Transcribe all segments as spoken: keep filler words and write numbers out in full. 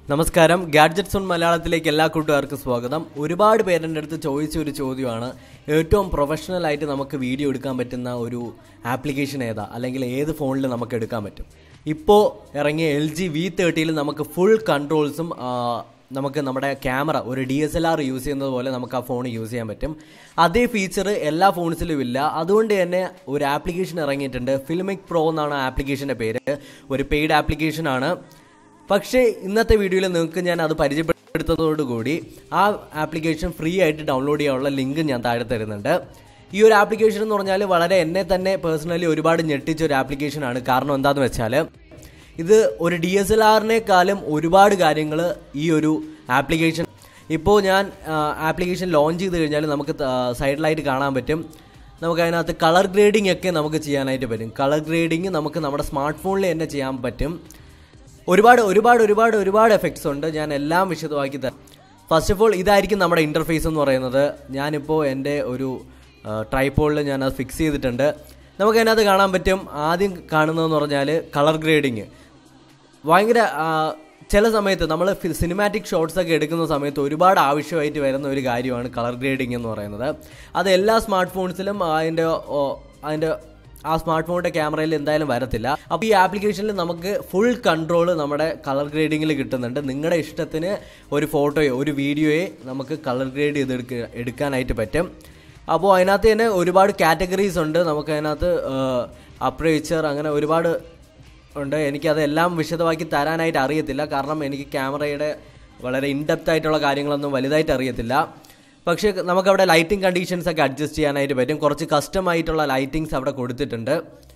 നമസ്കാരം, gadgets on മലയാളത്തിലേക്ക് എല്ലാ കൂട്ടുകാർക്കും സ്വാഗതം. ഒരുപാട് പേരുടെ അടുത്ത് ചോദിച്ച ഒരു ചോദ്യമാണ്, ഏറ്റവും പ്രൊഫഷണൽ ആയിട്ട് നമുക്ക് വീഡിയോ എടുക്കാൻ പറ്റുന്ന ഒരു ആപ്ലിക്കേഷൻ ഏതാ, അല്ലെങ്കിൽ ഏത് ഫോണിൽ നമുക്ക് എടുക്കാൻ പറ്റും. ഇപ്പോൾ ഇറങ്ങിയ എൽ ജി വി തേർട്ടിയിൽ നമുക്ക് ഫുൾ കൺട്രോൾസും നമുക്ക് നമ്മുടെ ക്യാമറ ഒരു D S L R use ചെയ്യുന്നത് പോലെ നമുക്ക് ആ ഫോൺ യൂസ് ചെയ്യാൻ പറ്റും. അതേ ഫീച്ചർ എല്ലാ ഫോൺസിലും ഇല്ല. അതുകൊണ്ട് തന്നെ ഒരു ആപ്ലിക്കേഷൻ ഇറങ്ങിയിട്ടുണ്ട്. ഫിൽമിക് പ്രോ എന്നാണ് ആപ്ലിക്കേഷൻ്റെ പേര്. ഒരു പെയ്ഡ് ആപ്ലിക്കേഷനാണ്. പക്ഷേ ഇന്നത്തെ വീഡിയോയിൽ നിങ്ങൾക്ക് ഞാൻ അത് പരിചയപ്പെടുത്തുന്നതോടുകൂടി ആ ആപ്ലിക്കേഷൻ ഫ്രീ ആയിട്ട് ഡൗൺലോഡ് ചെയ്യാനുള്ള ലിങ്ക് ഞാൻ താഴെ തരുന്നുണ്ട്. ഈ ഒരു ആപ്ലിക്കേഷൻ എന്ന് പറഞ്ഞാൽ വളരെ എന്നെ തന്നെ പേഴ്സണലി ഒരുപാട് ഞെട്ടിച്ച ഒരു ആപ്ലിക്കേഷനാണ്. കാരണം എന്താണെന്ന് വെച്ചാൽ ഇത് ഒരു ഡി എസ് എൽ ആറിനേക്കാളും ഒരുപാട് കാര്യങ്ങൾ ഈ ഒരു ആപ്ലിക്കേഷൻ, ഇപ്പോൾ ഞാൻ ആപ്ലിക്കേഷൻ ലോഞ്ച് ചെയ്ത് കഴിഞ്ഞാൽ നമുക്ക് സൈഡിലായിട്ട് കാണാൻ പറ്റും. നമുക്ക് അതിനകത്ത് കളർ ഗ്രേഡിംഗ് ഒക്കെ നമുക്ക് ചെയ്യാനായിട്ട് പറ്റും. കളർ ഗ്രേഡിങ് നമുക്ക് നമ്മുടെ സ്മാർട്ട് ഫോണിൽ തന്നെ ചെയ്യാൻ പറ്റും. ഒരുപാട് ഒരുപാട് ഒരുപാട് ഒരുപാട് എഫക്ട്സ് ഉണ്ട്. ഞാൻ എല്ലാം വിശദമാക്കി തരാം. ഫസ്റ്റ് ഓഫ് ഓൾ ഇതായിരിക്കും നമ്മുടെ ഇൻ്റർഫേസ് എന്ന് പറയുന്നത്. ഞാനിപ്പോൾ എൻ്റെ ഒരു ട്രൈപോഡിൽ ഞാനത് ഫിക്സ് ചെയ്തിട്ടുണ്ട്. നമുക്കതിനകത്ത് കാണാൻ പറ്റും. ആദ്യം കാണുന്നതെന്ന് പറഞ്ഞാൽ കളർ ഗ്രേഡിങ്. ഭയങ്കര ചില സമയത്ത് നമ്മൾ സിനിമാറ്റിക് ഷോട്ട്സ് ഒക്കെ എടുക്കുന്ന സമയത്ത് ഒരുപാട് ആവശ്യമായിട്ട് വരുന്ന ഒരു കാര്യമാണ് കളർ ഗ്രേഡിങ് എന്ന് പറയുന്നത്. അത് എല്ലാ സ്മാർട്ട് ഫോൺസിലും അതിൻ്റെ അതിൻ്റെ ആ സ്മാർട്ട് ഫോണിൻ്റെ ക്യാമറയിൽ എന്തായാലും വരത്തില്ല. അപ്പോൾ ഈ ആപ്ലിക്കേഷനിൽ നമുക്ക് ഫുൾ കൺട്രോൾ നമ്മുടെ കളർ ഗ്രേഡിങ്ങിൽ കിട്ടുന്നുണ്ട്. നിങ്ങളുടെ ഇഷ്ടത്തിന് ഒരു ഫോട്ടോയോ ഒരു വീഡിയോയെ നമുക്ക് കളർ ഗ്രേഡ് ചെയ്ത് എടുക്കാനായിട്ട് പറ്റും. അപ്പോൾ അതിനകത്ത് തന്നെ ഒരുപാട് കാറ്റഗറീസ് ഉണ്ട്. നമുക്ക് അതിനകത്ത് അപ്പറേച്ചർ അങ്ങനെ ഒരുപാട് ഉണ്ട്. എനിക്കതെല്ലാം വിശദമാക്കി തരാനായിട്ട് അറിയത്തില്ല. കാരണം എനിക്ക് ക്യാമറയുടെ വളരെ ഇൻഡെപ്ത് ആയിട്ടുള്ള കാര്യങ്ങളൊന്നും വലുതായിട്ട് അറിയത്തില്ല. പക്ഷേ നമുക്കവിടെ ലൈറ്റിംഗ് കണ്ടീഷൻസ് ഒക്കെ അഡ്ജസ്റ്റ് ചെയ്യാനായിട്ട് പറ്റും. കുറച്ച് കസ്റ്റം ആയിട്ടുള്ള ലൈറ്റിങ്സ് അവിടെ കൊടുത്തിട്ടുണ്ട്.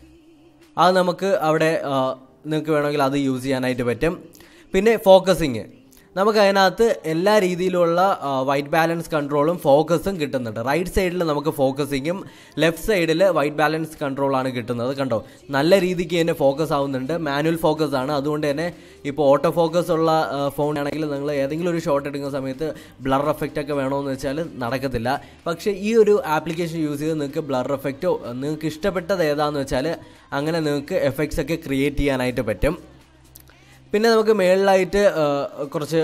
അത് നമുക്ക് അവിടെ നിങ്ങൾക്ക് വേണമെങ്കിൽ അത് യൂസ് ചെയ്യാനായിട്ട് പറ്റും. പിന്നെ ഫോക്കസിങ്, നമുക്ക് അതിനകത്ത് എല്ലാ രീതിയിലുള്ള വൈറ്റ് ബാലൻസ് കൺട്രോളും ഫോക്കസും കിട്ടുന്നുണ്ട്. റൈറ്റ് സൈഡിൽ നമുക്ക് ഫോക്കസിങ്ങും ലെഫ്റ്റ് സൈഡിൽ വൈറ്റ് ബാലൻസ് കൺട്രോളാണ് കിട്ടുന്നത്. കണ്ടോ, നല്ല രീതിക്ക് തന്നെ ഫോക്കസ് ആവുന്നുണ്ട്. മാനുവൽ ഫോക്കസ് ആണ്. അതുകൊണ്ട് തന്നെ ഇപ്പോൾ ഓട്ടോ ഫോക്കസ് ഉള്ള ഫോൺ ആണെങ്കിൽ നിങ്ങൾ ഏതെങ്കിലും ഒരു ഷോട്ട് എടുക്കുന്ന സമയത്ത് ബ്ലർ എഫക്റ്റ് ഒക്കെ വേണമെന്ന് വെച്ചാൽ നടക്കത്തില്ല. പക്ഷേ ഈ ഒരു ആപ്ലിക്കേഷൻ യൂസ് ചെയ്ത് നിങ്ങൾക്ക് ബ്ലർ എഫക്റ്റോ നിങ്ങൾക്ക് ഇഷ്ടപ്പെട്ടത് ഏതാണെന്ന് വെച്ചാൽ അങ്ങനെ നിങ്ങൾക്ക് എഫക്ട്സ് ഒക്കെ ക്രിയേറ്റ് ചെയ്യാനായിട്ട് പറ്റും. പിന്നെ നമുക്ക് മേളിലായിട്ട് കുറച്ച്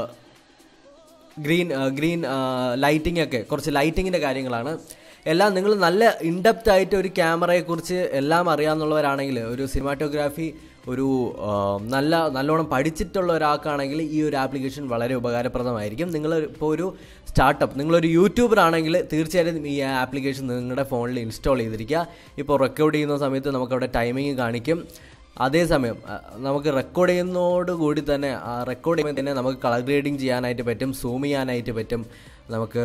ഗ്രീൻ ഗ്രീൻ ലൈറ്റിംഗ് ഒക്കെ, കുറച്ച് ലൈറ്റിങ്ങിൻ്റെ കാര്യങ്ങളാണ് എല്ലാം. നിങ്ങൾ നല്ല ഇൻഡെപ്ത് ആയിട്ട് ഒരു ക്യാമറയെക്കുറിച്ച് എല്ലാം അറിയാമെന്നുള്ളവരാണെങ്കിൽ, ഒരു സിനിമാറ്റോഗ്രാഫി ഒരു നല്ല നല്ലോണം പഠിച്ചിട്ടുള്ള ഒരാൾക്കാണെങ്കിൽ ഈ ഒരു ആപ്ലിക്കേഷൻ വളരെ ഉപകാരപ്രദമായിരിക്കും. നിങ്ങൾ ഇപ്പോൾ ഒരു സ്റ്റാർട്ടപ്പ്, നിങ്ങളൊരു യൂട്യൂബർ ആണെങ്കിൽ തീർച്ചയായിട്ടും ഈ ആപ്ലിക്കേഷൻ നിങ്ങളുടെ ഫോണിൽ ഇൻസ്റ്റാൾ ചെയ്തിരിക്കുക. ഇപ്പോൾ റെക്കോർഡ് ചെയ്യുന്ന സമയത്ത് നമുക്കവിടെ ടൈമിങ് കാണിക്കും. അതേസമയം നമുക്ക് റെക്കോർഡ് ചെയ്യുന്നതോടുകൂടി തന്നെ റെക്കോർഡ് ചെയ്യുമ്പോൾ തന്നെ നമുക്ക് കളർ ഗ്രേഡിങ് ചെയ്യാനായിട്ട് പറ്റും, സൂം ചെയ്യാനായിട്ട് പറ്റും, നമുക്ക്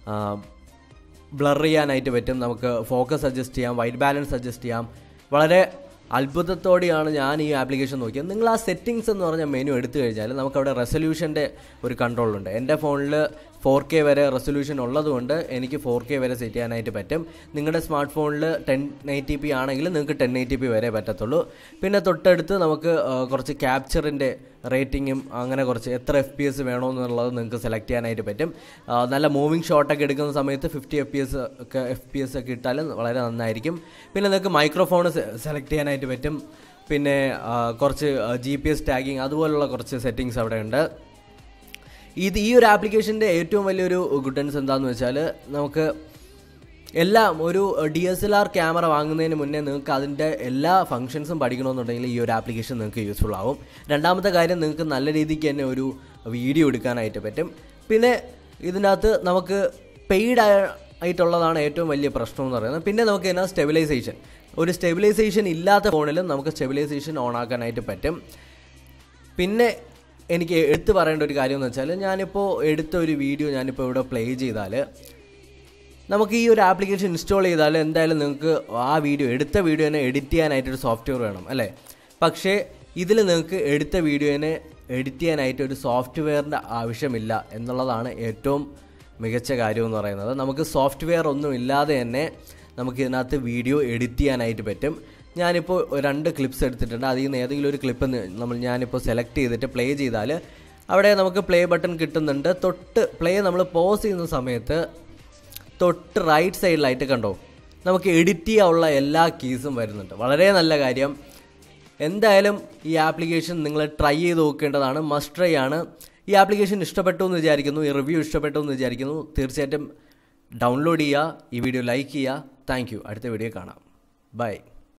ബ്ലർ ചെയ്യാനായിട്ട് പറ്റും, നമുക്ക് ഫോക്കസ് അഡ്ജസ്റ്റ് ചെയ്യാം, വൈറ്റ് ബാലൻസ് അഡ്ജസ്റ്റ് ചെയ്യാം. വളരെ അത്ഭുതത്തോടെയാണ് ഞാൻ ഈ ആപ്ലിക്കേഷൻ നോക്കിയത്. നിങ്ങൾ ആ സെറ്റിങ്സ് എന്ന് പറഞ്ഞ മെനു എടുത്തു കഴിഞ്ഞാൽ നമുക്കവിടെ റെസൊല്യൂഷൻ്റെ ഒരു കൺട്രോളുണ്ട്. എൻ്റെ ഫോണിൽ ഫോർ കെ വരെ റെസൊല്യൂഷൻ ഉള്ളതുകൊണ്ട് എനിക്ക് ഫോർ കെ വരെ സെറ്റ് ചെയ്യാനായിട്ട് പറ്റും. നിങ്ങളുടെ സ്മാർട്ട് ഫോണിൽ ടെൻ എയ്റ്റി പി ആണെങ്കിൽ നിങ്ങൾക്ക് ടെൻ എയ്റ്റി പി വരെ പറ്റത്തുള്ളൂ. പിന്നെ തൊട്ടടുത്ത് നമുക്ക് കുറച്ച് ക്യാപ്ചറിൻ്റെ റേറ്റിങ്ങും അങ്ങനെ കുറച്ച് എത്ര എഫ് പി എസ് വേണമെന്നുള്ളത് നിങ്ങൾക്ക് സെലക്ട് ചെയ്യാനായിട്ട് പറ്റും. നല്ല മൂവിങ് ഷോട്ടൊക്കെ എടുക്കുന്ന സമയത്ത് ഫിഫ്റ്റി എഫ് പി എസ് ഒക്കെ എഫ് പി എസ് ഒക്കെ ഇട്ടാലും വളരെ നന്നായിരിക്കും. പിന്നെ നിങ്ങൾക്ക് മൈക്രോഫോൺ സെലക്ട് ചെയ്യാനായിട്ട് പറ്റും. പിന്നെ കുറച്ച് ജി പി എസ് ടാഗിങ് അതുപോലുള്ള കുറച്ച് സെറ്റിങ്സ് അവിടെ ഉണ്ട്. ഇത് ഈ ഒരു ആപ്ലിക്കേഷൻ്റെ ഏറ്റവും വലിയൊരു ഗുഡൻസ് എന്താണെന്ന് വെച്ചാൽ നമുക്ക് എല്ലാം ഒരു D S L R camera വാങ്ങുന്നതിന് മുന്നേ നിങ്ങൾക്ക് അതിൻ്റെ എല്ലാ ഫങ്ഷൻസും പഠിക്കണമെന്നുണ്ടെങ്കിൽ ഈ ഒരു ആപ്ലിക്കേഷൻ നിങ്ങൾക്ക് യൂസ്ഫുൾ ആവും. രണ്ടാമത്തെ കാര്യം, നിങ്ങൾക്ക് നല്ല രീതിക്ക് തന്നെ ഒരു വീഡിയോ എടുക്കാനായിട്ട് പറ്റും. പിന്നെ ഇതിനകത്ത് നമുക്ക് പെയ്ഡ് ആയിട്ടുള്ളതാണ് ഏറ്റവും വലിയ പ്രശ്നം എന്ന് പറയുന്നത്. പിന്നെ നമുക്ക് ഇതിനകത്ത് സ്റ്റെബിലൈസേഷൻ, ഒരു സ്റ്റെബിലൈസേഷൻ ഇല്ലാത്ത ഫോണിലും നമുക്ക് സ്റ്റെബിലൈസേഷൻ ഓൺ ആക്കാനായിട്ട് പറ്റും. പിന്നെ എനിക്ക് എടുത്തു പറയേണ്ട ഒരു കാര്യം എന്ന് വെച്ചാൽ, ഞാനിപ്പോൾ എടുത്ത ഒരു വീഡിയോ ഞാനിപ്പോൾ ഇവിടെ പ്ലേ ചെയ്താൽ നമുക്ക് ഈ ഒരു ആപ്ലിക്കേഷൻ ഇൻസ്റ്റാൾ ചെയ്താൽ എന്തായാലും നിങ്ങൾക്ക് ആ വീഡിയോ എടുത്ത വീഡിയോനെ എഡിറ്റ് ചെയ്യാനായിട്ടൊരു സോഫ്റ്റ്വെയർ വേണം അല്ലേ. പക്ഷേ ഇതിൽ നിങ്ങൾക്ക് എടുത്ത വീഡിയോനെ എഡിറ്റ് ചെയ്യാനായിട്ടൊരു സോഫ്റ്റ്വെയറിൻ്റെ ആവശ്യമില്ല എന്നുള്ളതാണ് ഏറ്റവും മികച്ച കാര്യം എന്ന് പറയുന്നത്. നമുക്ക് സോഫ്റ്റ്വെയർ ഒന്നും ഇല്ലാതെ തന്നെ നമുക്ക് ഇതിനകത്ത് വീഡിയോ എഡിറ്റ് ചെയ്യാനായിട്ട് പറ്റും. ഞാനിപ്പോൾ രണ്ട് ക്ലിപ്സ് എടുത്തിട്ടുണ്ട്. അതിൽ നിന്ന് ഏതെങ്കിലും ഒരു ക്ലിപ്പ് നമ്മൾ ഞാനിപ്പോൾ സെലക്ട് ചെയ്തിട്ട് പ്ലേ ചെയ്താൽ അവിടെ നമുക്ക് പ്ലേ ബട്ടൺ കിട്ടുന്നുണ്ട്. തൊട്ട് പ്ലേ നമ്മൾ പോസ് ചെയ്യുന്ന സമയത്ത് തൊട്ട് റൈറ്റ് സൈഡിലായിട്ട് കണ്ടോ നമുക്ക് എഡിറ്റ് ചെയ്യാനുള്ള എല്ലാ കീസും വരുന്നുണ്ട്. വളരെ നല്ല കാര്യം. എന്തായാലും ഈ ആപ്ലിക്കേഷൻ നിങ്ങൾ ട്രൈ ചെയ്ത് നോക്കേണ്ടതാണ്, മസ്റ്റ് ട്രൈ ആണ്. ഈ ആപ്ലിക്കേഷൻ ഇഷ്ടപ്പെട്ടു എന്ന് വിചാരിക്കുന്നു, ഈ റിവ്യൂ ഇഷ്ടപ്പെട്ടു എന്ന് വിചാരിക്കുന്നു. തീർച്ചയായിട്ടും ഡൗൺലോഡ് ചെയ്യുക, ഈ വീഡിയോ ലൈക്ക് ചെയ്യുക. Thank you. അടുത്ത വീഡിയോ കാണാം. ബൈ.